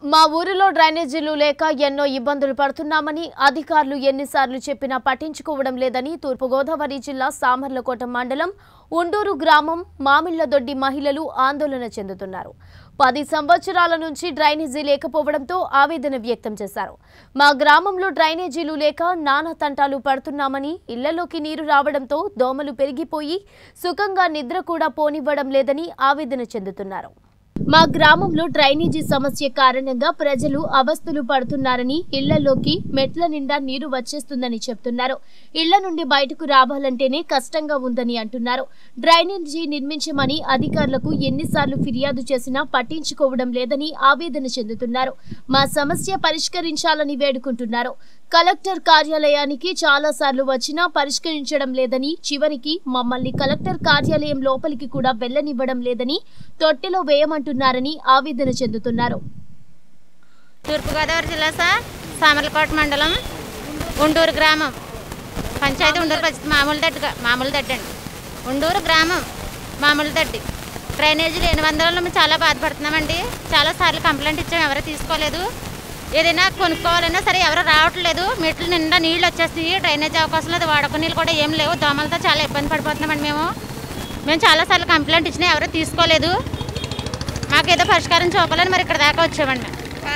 మా ఊరిలో డ్రైనేజీలు లేక ఎన్నో ఇబ్బందులు పడుతున్నామని అధికారులు ఎన్నిసార్లు చెప్పినా పట్టించుకోవడం లేదని తూర్పుగోదావరి జిల్లా సామర్లకోట మండలం ఉండూరు గ్రామం మామిళ్లదొడ్డి మహిళలు ఆందోళన చెందుతున్నారు. 10 సంవత్సరాల నుంచి డ్రైనేజీ లేకపోవడంతో ఆవేదన వ్యక్తం చేశారు. మా గ్రామంలో డ్రైనేజీలు లేక నానా తంటాలు పడుతున్నామని, ఇళ్లలోకి నీరు రావడంతో దోమలు పెరిగిపోయి సుఖంగా నిద్ర కూడా పోనివ్వడం లేదని ఆవేదన చెందుతున్నారు. మా గ్రామంలో డ్రైనేజీ సమస్య కారణంగా ప్రజలు అవస్థలు పడుతున్నారని, ఇళ్లలోకి మెట్ల నిండా నీరు వచ్చేస్తుందని చెప్తున్నారు. ఇళ్ల నుండి బయటకు రావాలంటేనే కష్టంగా ఉందని అంటున్నారు. డ్రైనేజీ నిర్మించమని అధికారులకు ఎన్నిసార్లు ఫిర్యాదు చేసినా పట్టించుకోవడం లేదని ఆవేదన చెందుతున్నారు. మా సమస్య పరిష్కరించాలని వేడుకుంటున్నారు. కలెక్టర్ కార్యాలయానికి చాలా సార్లు వచ్చినా పరిష్కరించడం లేదని, చివరికి మమ్మల్ని కలెక్టర్ కార్యాలయం లోపలికి కూడా వెళ్లనివ్వడం లేదని, తొట్టెలో వేయమంటున్నారని ఆవేదన చెందుతున్నారు. తూర్పుగోదావరి జిల్లా సామర్లకోట మండలం ఉండూరు గ్రామం పంచాయతీ ఉండూరు పరిస్థితి మామూలుదడ్డి అండి. ఉండూరు గ్రామం మామూలుదడ్డి డ్రైనేజీ లేని వందలలో మేము చాలా బాధపడుతున్నామండి. చాలాసార్లు కంప్లైంట్ ఇచ్చాము, ఎవరు తీసుకోలేదు. ఏదైనా కొనుక్కోవాలన్నా సరే ఎవరు రావట్లేదు. మెట్లు నిండా నీళ్ళు వచ్చేస్తాయి, డ్రైనేజ్ అవకాశం లేదు, వాడక నీళ్ళు కూడా ఏం లేవు. దోమలతో చాలా ఇబ్బంది పడిపోతున్నామండి. మేము చాలాసార్లు కంప్లైంట్ ఇచ్చినా ఎవరు తీసుకోలేదు. మాకు ఏదో పరిష్కారం చూపాలని మరి ఇక్కడ దాకా వచ్చామండి.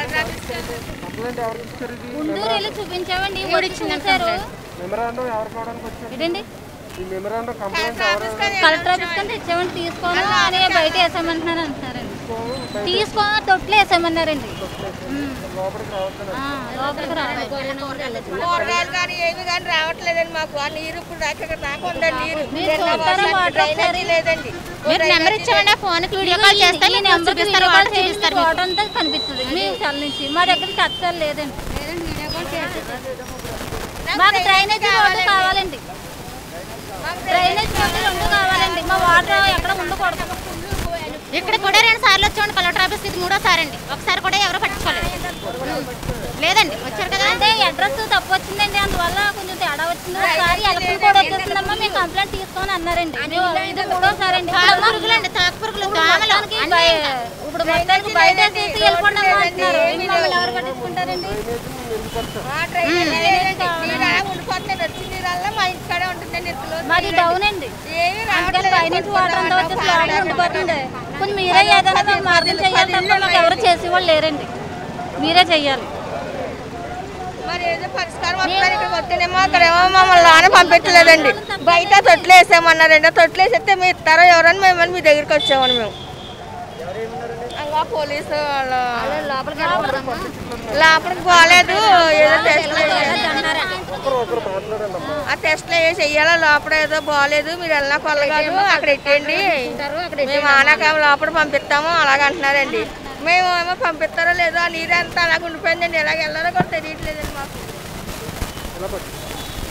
చూపించామండి, కలెక్టర్ ఆఫీస్ కంటే ఇచ్చామని తీసుకోను అని బయట వేసామంటున్నారు అంటున్నారండి. తీసుకొని తొట్లు వేసామన్నారండి. ఏమి కానీ రావట్లేదండి. మాకు ఆ నీరు ఇప్పుడు దాకా ఉందండి. లేదండి, మీరు నెంబర్ ఇచ్చామండి, ఫోన్ వీడియో కాల్ చేస్తే వాటర్ అంతా కనిపిస్తుంది మీ సెల్ నుంచి. మా దగ్గర అస్సలు లేదండి. మాకు డ్రైనేజ్ రోడ్డు కావాలండి. డ్రైనేజ్ రోడ్డు 2 కావాలండి. మా వాటర్ ఎక్కడ ఉండకూడదు. ఇక్కడ కూడా 2 సార్లు వచ్చామండి కలెక్టర్ ఆఫీస్కి. ఇది 3వ సారి అండి. ఒకసారి కూడా ఎవరు పట్టించుకోలేదు. లేదండి, వచ్చారు కదా అంటే అడ్రస్ తప్పు వచ్చిందండి, అందువల్ల కొంచెం తేడా వచ్చింది. ఒకసారి ఎలక్షన్ కూడా వచ్చేస్తుందమ్మా, మేము కంప్లైంట్ తీసుకొని అన్నారండి. ఇది 3వ సారి అండి. తాకుపురుగులండి, తాకుపురుగులు, దోమలు. ఇప్పుడు మొత్తానికి బయట తీసి వెళ్ళిపోవడం అంటున్నారు. మమ్మల్ని ఎవరు పట్టించుకుంటారండి? మాది డౌన్ అండి. పైనుంచి వాటర్ అంతా వచ్చేసి లోపల ఉండిపోతుంది. కొంచెం మీరే ఏదైనా మార్గం చేయాలి తప్ప మాకు ఎవరు చేసేవాళ్ళు లేరండి. మీరే చెయ్యాలి. మరి ఏదో పరిష్కారం వస్తున్నారు. ఇక్కడ వస్తేనేమో అక్కడేమో మమ్మల్ని లోన పంపించలేదండి. బయట తొట్లు వేసామన్నారండి. తొట్లు వేసేస్తే మీరు ఇస్తారో ఎవరని మేము మీ దగ్గరికి వచ్చామని మేము పోలీసు లోపలికి పోలేదు. ఏదో ఆ టెస్ట్లు ఏదో చెయ్యాలో లోపల ఏదో బాగాలేదు, మీరు వెళ్ళినా కొల్లగాదు అక్కడ ఎట్టండి, మేము ఆనాక లోపల పంపిస్తాము అలాగంటున్నారండి. మేము ఏమో పంపిస్తారో లేదో ఆ నీరు అంతా అలాగ ఉండిపోయిందండి. ఎలాగ వెళ్ళారో కూడా తెలియట్లేదండి మాకు.